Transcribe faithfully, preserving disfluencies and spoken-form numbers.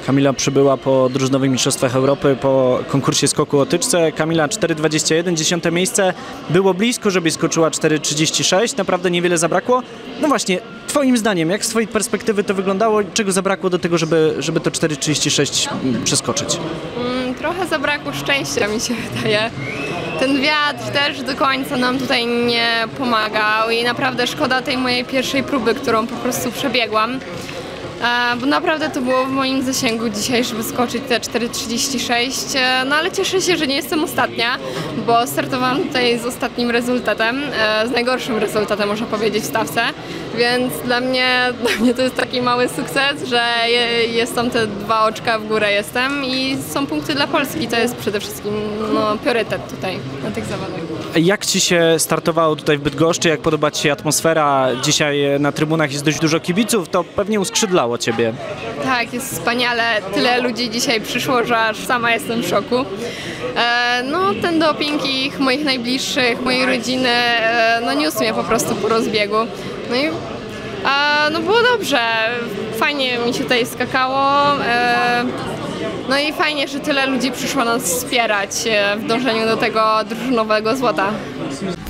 Kamila przybyła po drużynowych mistrzostwach Europy, po konkursie skoku o tyczce. Kamila cztery dwadzieścia jeden, dziesiąte miejsce. Było blisko, żeby skoczyła cztery trzydzieści sześć, naprawdę niewiele zabrakło. No właśnie, twoim zdaniem, jak z twojej perspektywy to wyglądało? Czego zabrakło do tego, żeby, żeby to cztery trzydzieści sześć przeskoczyć? Mm, trochę zabrakło szczęścia, mi się wydaje. Ten wiatr też do końca nam tutaj nie pomagał i naprawdę szkoda tej mojej pierwszej próby, którą po prostu przebiegłam. E, bo naprawdę to było w moim zasięgu dzisiaj, żeby skoczyć te cztery trzydzieści sześć, e, no ale cieszę się, że nie jestem ostatnia, bo startowałam tutaj z ostatnim rezultatem, e, z najgorszym rezultatem, można powiedzieć, w stawce, więc dla mnie, dla mnie to jest taki mały sukces, że je, jest tam te dwa oczka w górę jestem i są punkty dla Polski, to jest przede wszystkim no, priorytet tutaj na tych zawodach. Jak ci się startowało tutaj w Bydgoszczy? Jak podoba ci się atmosfera? Dzisiaj na trybunach jest dość dużo kibiców, to pewnie uskrzydlało ciebie. Tak, jest wspaniale. Tyle ludzi dzisiaj przyszło, że aż sama jestem w szoku. E, no ten doping ich, moich najbliższych, mojej rodziny, e, no niósł mnie po prostu po rozbiegu. No i e, no było dobrze. Fajnie mi się tutaj skakało. E, no i fajnie, że tyle ludzi przyszło nas wspierać w dążeniu do tego drużynowego złota.